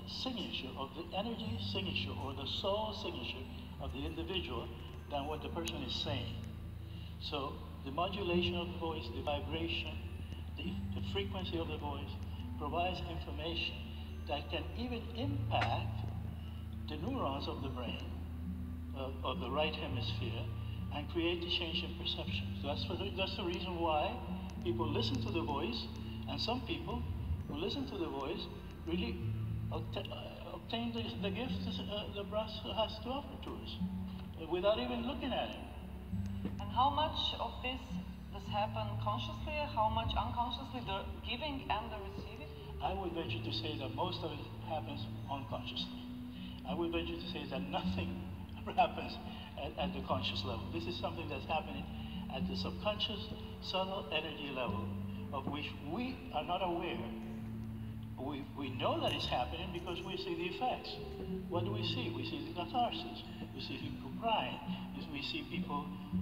signature, of the energy signature, or the soul signature of the individual than what the person is saying. So the modulation of the voice, the vibration, the frequency of the voice provides information that can even impact the neurons of the brain, of the right hemisphere, and create a change in perception. So that's the reason why people listen to the voice, and some people who listen to the voice really obtain the gifts the brass has to offer to us, without even looking at it. And how much of this does happen consciously, how much unconsciously, the giving and the receiving? I would venture to say that most of it happens unconsciously. I would venture to say that nothing happens at the conscious level. This is something that's happening at the subconscious, subtle energy level, of which we are not aware. We know that it's happening because we see the effects. What do we see? We see the catharsis. We see people crying. We see people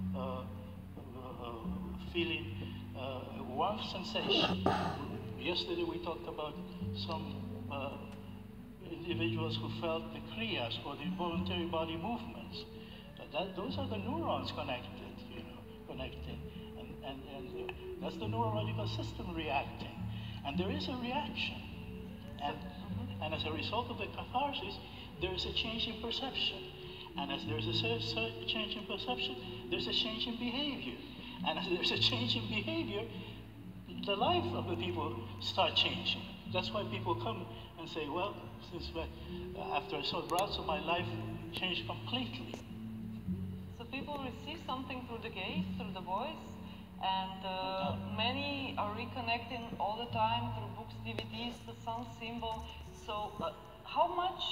feeling warmth sensation. Yesterday we talked about some individuals who felt the kriyas, or the involuntary body movements. Those are the neurons connected, connecting, and that's the neurological system reacting. And there is a reaction, and as a result of the catharsis, there is a change in perception. And as there's a change in perception, there's a change in behavior. And as there's a change in behavior, the life of the people start changing. That's why people come and say, well, since after I saw Bratzo, my life changed completely. So people receive something through the gaze, through the voice, and many are reconnecting all the time through books, DVDs, the sun symbol. So how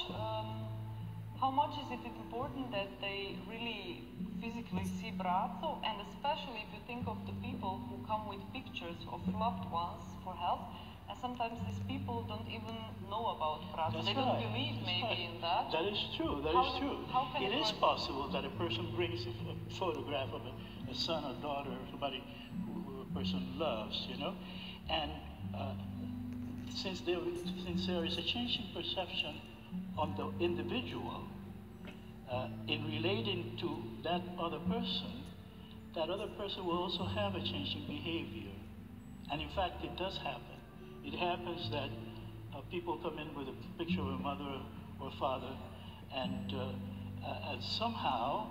much is it important that they really physically see Bratzo? And especially if you think of the people who come with pictures of loved ones for help, and sometimes these people don't even know about Bratzo. They don't believe maybe in that. That is true, that is true. It is possible that a person brings a photograph of a son or daughter, or somebody who a person loves, and since there is a change in perception on the individual, in relating to that other person will also have a change in behavior. And in fact, it does happen. It happens that people come in with a picture of a mother or father, and somehow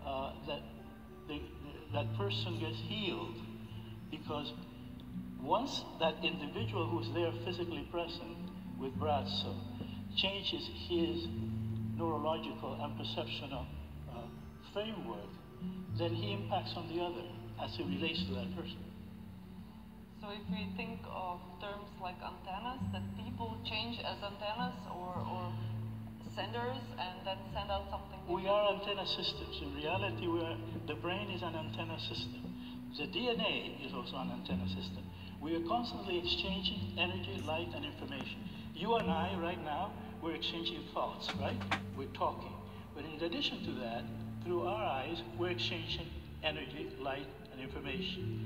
that person gets healed, because once that individual who's there physically present with Bratzo changes his neurological and perceptional framework, then he impacts on the other as it relates to that person. So if we think of terms like antennas, that people change as antennas or senders and then send out something different? We are antenna systems. In reality, the brain is an antenna system. The DNA is also an antenna system. We are constantly exchanging energy, light, and information. You and I, right now, we're exchanging thoughts, right? We're talking. But in addition to that, through our eyes, we're exchanging energy, light, and information.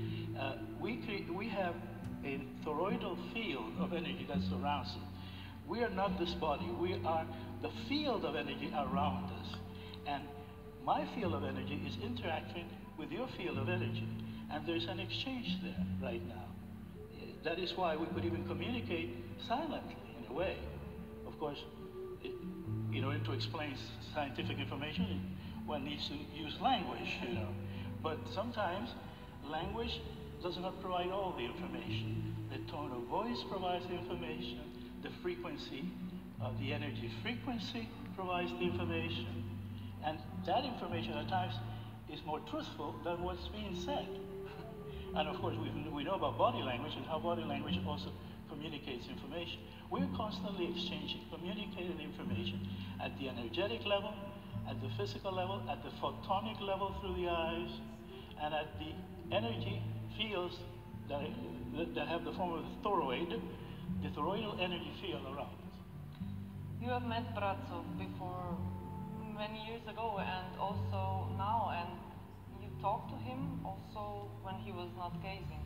We have a toroidal field of energy that surrounds it. We are not this body. We are the field of energy around us. And my field of energy is interacting with your field of energy. And there's an exchange there right now. That is why we could even communicate silently, in a way. Of course, in order to explain scientific information, one needs to use language, But sometimes language does not provide all the information. The tone of voice provides the information. The frequency of the energy frequency provides the information. And that information at times is more truthful than what's being said. And of course, we know about body language and how body language also communicates information. We're constantly exchanging, communicating information at the energetic level, at the physical level, at the photonic level through the eyes, and at the energy fields that have the form of the toroid, the toroidal energy field around us. You have met Bratzo before many years ago and also now, and you talked to him also when he was not gazing.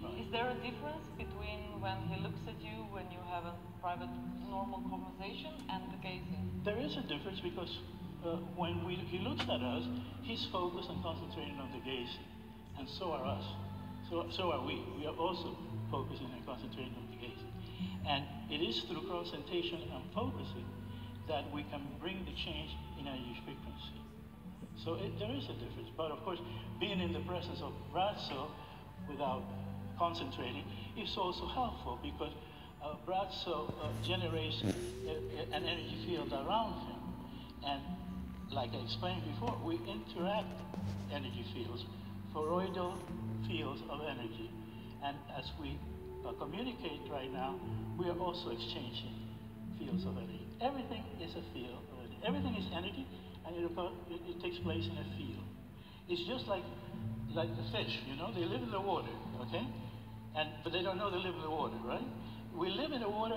Right. Is there a difference between when he looks at you, when you have a private, normal conversation, and the gazing? There is a difference because when he looks at us, he's focused and concentrating on the gazing, and so are us. So are we. We are also focusing and concentrating on the gazing. And it is through concentration and focusing that we can bring the change in energy frequency. So there is a difference. But of course, being in the presence of Brazzo without concentrating is also helpful because Brazzo generates an energy field around him. And like I explained before, we interact energy fields, toroidal fields of energy. And as we communicate right now, we are also exchanging fields of energy. Everything is a field of energy. Everything is energy, and it takes place in a field. It's just like the fish, you know, they live in the water, okay? But they don't know they live in the water, right? We live in the water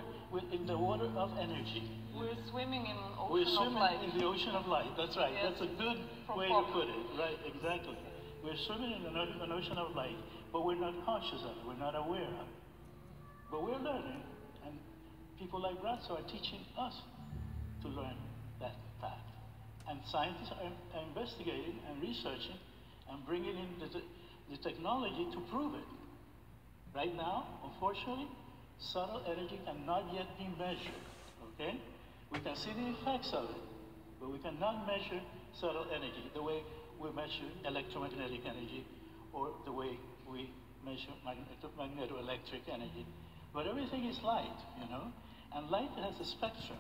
of energy. We're swimming in an ocean We're of swimming light. in the ocean of light. That's right. Yes. That's a good way to put it. Right, exactly. We're swimming in an ocean of light, but we're not conscious of it. We're not aware of it. But we're learning, and people like Brazzo are teaching us to learn that fact. And scientists are investigating and researching and bringing in the technology to prove it. Right now, unfortunately, subtle energy cannot yet be measured, okay? We can see the effects of it, but we cannot measure subtle energy the way we measure electromagnetic energy or the way we measure magnetoelectric energy. But everything is light, you know? And light has a spectrum,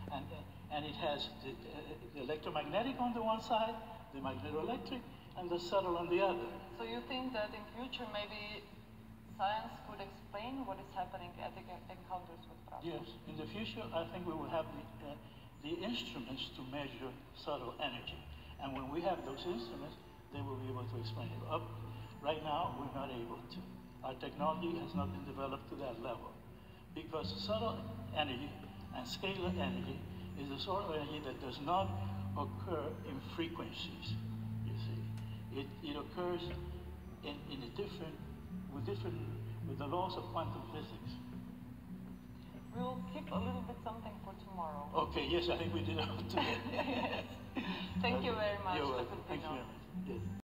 and it has the electromagnetic on the one side, the magnetoelectric, and the subtle on the other. So you think that in future maybe science could explain what is happening at the encounters with Brazzo? Yes, in the future I think we will have the instruments to measure subtle energy. And when we have those instruments, they will be able to explain it. Right now, we're not able to. Our technology has not been developed to that level. Because subtle energy and scalar energy is the sort of energy that does not occur in frequencies, you see. It occurs with the laws of quantum physics. We'll keep a little bit something for tomorrow. Okay, yes, I think we did it today. Yes. Thank you very much. You're welcome. Thank you very much. Yes.